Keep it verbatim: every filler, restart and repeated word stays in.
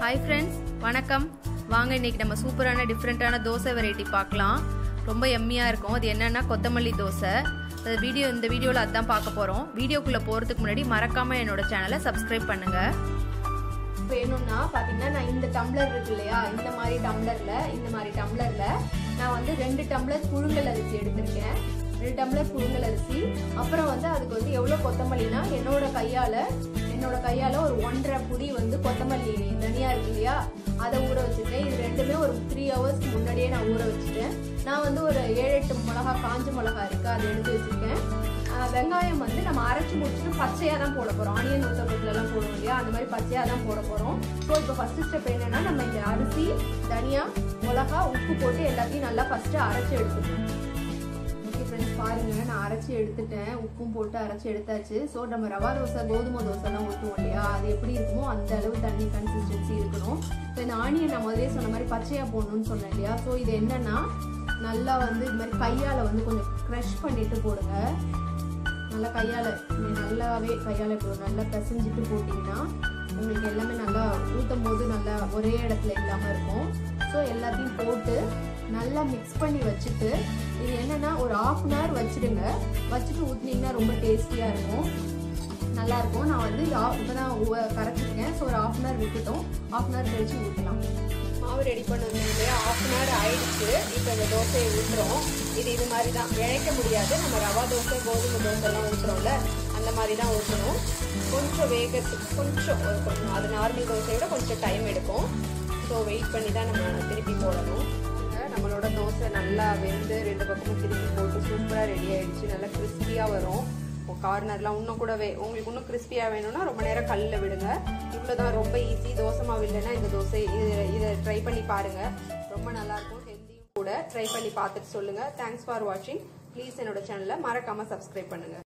Hi friends, வணக்கம். வாங்க இன்னைக்கு நம்ம சூப்பரான டிஃபரண்டான தோசை வெரைட்டி பார்க்கலாம். ரொம்ப எம்மியா இருக்கும். அது என்னன்னா கொத்தமல்லி தோசை. அந்த வீடியோ இந்த வீடியோல அதான் பார்க்க போறோம். வீடியோக்குள்ள போறதுக்கு முன்னாடி மறக்காம என்னோட சேனலை சப்ஸ்கிரைப் பண்ணுங்க. வேணும்னா பாத்தீங்கன்னா நான் இந்த டம்ளர் இருக்கு இல்லையா, இந்த மாதிரி டம்ளர்ல இந்த மாதிரி டம்ளர்ல நான் வந்து ரெண்டு டம்ளர் புழுங்கல் அரிசி எடுத்திருக்கேன். ரெண்டு டம்ளர் புழுங்கல் அரிசி, அப்புறம் வந்து அதுக்கு வந்து எவ்வளவு கொத்தமல்லினா என்னோட கையால என்னோட கையால ஒரு ஒன்றரை புடி வந்து கொத்தமல்லி தனியா இருக்கு இல்லையா, அதை ஊற வச்சுட்டேன். இது ரெண்டுமே ஒரு த்ரீ ஹவர்ஸ்க்கு முன்னாடியே நான் ஊற வச்சுட்டேன். நான் வந்து ஒரு ஏழு எட்டு மிளகா காஞ்ச மிளகா இருக்கு, அதை எடுத்து வச்சிருக்கேன். வெங்காயம் வந்து நம்ம அரைச்சி முடிச்சுட்டு பச்சையா தான் போட போறோம். ஆனியன் ஊத்தப்பட்டுல எல்லாம் போடுவோம் இல்லையா, அந்த மாதிரி பச்சையா தான் போட போறோம். ஸோ இப்போ ஃபர்ஸ்ட் ஸ்டெப் என்னன்னா, நம்ம இந்த அரிசி தனியா மிளகா உப்பு போட்டு எல்லாத்தையும் நல்லா ஃபர்ஸ்ட் அரைச்சி எடுத்துக்கணும். பாருங்க, நான் அரைச்சி எடுத்துட்டேன், உப்பும் போட்டு அரைச்சி எடுத்தாச்சு. ஸோ நம்ம ரவா தோசை கோதுமை தோசை எல்லாம் ஊற்றுவோம் இல்லையா, அது எப்படி இருக்குமோ அந்த அளவு தண்ணி கன்சிஸ்டன்சி இருக்கணும். இப்போ இந்த ஆனியன் நான் முதலே சொன்ன மாதிரி பச்சையா போடணும்னு சொன்னேன் இல்லையா. ஸோ இது என்னன்னா, நல்லா வந்து இது மாதிரி கையால வந்து கொஞ்சம் க்ரஷ் பண்ணிட்டு போடுங்க. நல்லா கையால நல்லாவே கையால இப்போ நல்லா பிசைஞ்சிட்டு போட்டிங்கன்னா உங்களுக்கு எல்லாமே நல்லா ஊற்றும் போது நல்லா ஒரே இடத்துல இல்லாமல் இருக்கும். ஸோ எல்லாத்தையும் போட்டு நல்லா மிக்ஸ் பண்ணி வச்சுட்டு, இது என்னன்னா ஒரு ஹாஃப் அன் ஹவர் வச்சுடுங்க. வச்சுட்டு ஊற்றினீங்கன்னா ரொம்ப டேஸ்டியாக இருக்கும், நல்லா இருக்கும். நான் வந்து இப்போதான் கரைச்சிருக்கேன். ஸோ ஒரு ஹாஃப் அன் ஹவர் விட்டுட்டோம். ஹாஃப் அன் ஹவர் கழிச்சு ஊற்றலாம். மாவு ரெடி பண்ணுவோம் இல்லையா, ஹாஃப் அன் ஹவர் ஆயிடுச்சு. இப்போ இந்த தோசையை ஊற்றுறோம். இது இது மாதிரி தான், இழைக்க முடியாது. நம்ம ரவா தோசை கோதுமை தோசை எல்லாம் ஊற்றுறோம்ல, அந்த மாதிரி தான் ஊற்றணும். கொஞ்சம் வேகத்துக்கு கொஞ்சம் கொஞ்சம் அது நார்மல் தோசையை விட கொஞ்சம் டைம் எடுக்கும். ஸோ வெயிட் பண்ணி தான் நம்ம திருப்பி போடணும். நம்மளோட தோசை நல்லா வெந்து ரெண்டு பக்கமும் திருப்பி போட்டு சூப்பராக ரெடி ஆயிடுச்சு. நல்லா கிறிஸ்பியாக வரும். கார்னர்லாம் இன்னும் கூட வே உங்களுக்கு இன்னும் கிறிஸ்பியாக வேணும்னா ரொம்ப நேரம் கல்லில் விடுங்க. இவ்வளோதான், ரொம்ப ஈஸி. தோசை மாவு இல்லைன்னா இந்த தோசை இது இதை ட்ரை பண்ணி பாருங்கள். ரொம்ப நல்லாயிருக்கும், ஹெல்த்தியும் கூட. ட்ரை பண்ணி பார்த்துட்டு சொல்லுங்கள். தேங்க்ஸ் ஃபார் வாட்சிங். ப்ளீஸ் என்னோட சேனலை மறக்காமல் சப்ஸ்கிரைப் பண்ணுங்கள்.